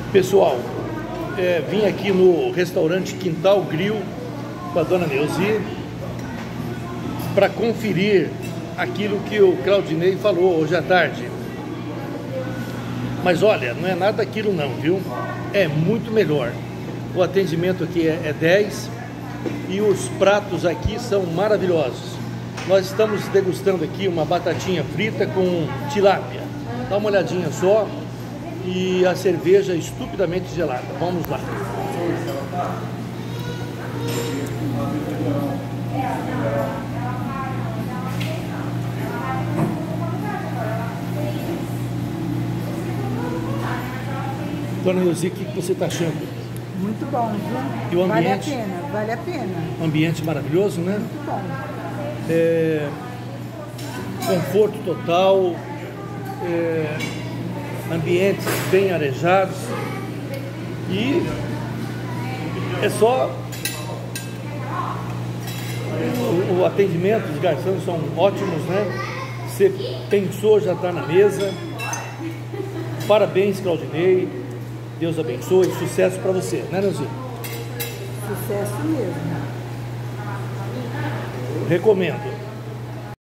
Pessoal, vim aqui no restaurante Quintal Grill com a dona Neuzi para conferir aquilo que o Claudinei falou hoje à tarde. Mas olha, não é nada aquilo não, viu? É muito melhor. O atendimento aqui é 10 e os pratos aqui são maravilhosos. Nós estamos degustando aqui uma batatinha frita com tilápia. Dá uma olhadinha só. E a cerveja estupidamente gelada. Vamos lá. Dona Neuzi, o que você está achando? Muito bom, viu? E o ambiente? Vale a pena. Um ambiente maravilhoso, né? Muito bom. Conforto total, ambientes bem arejados e é só o atendimento, os garçons são ótimos, né? Você pensou, já está na mesa. Parabéns, Claudinei. Deus abençoe, sucesso para você, né, Neuzi? Sucesso mesmo. Recomendo.